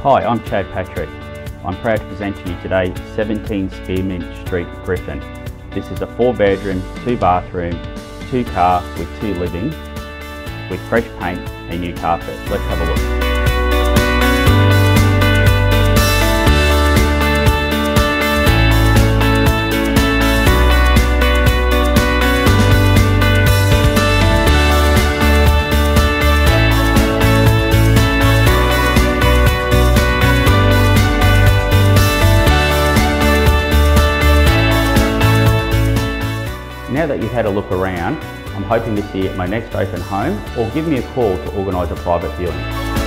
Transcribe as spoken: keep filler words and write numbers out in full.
Hi, I'm Chad Patrick. I'm proud to present to you today seventeen Spearmint Street, Griffin. This is a four bedroom, two bathroom, two car with two living, with fresh paint and new carpet. Let's have a look. Now that you've had a look around, I'm hoping to see you at my next open home, or give me a call to organise a private viewing.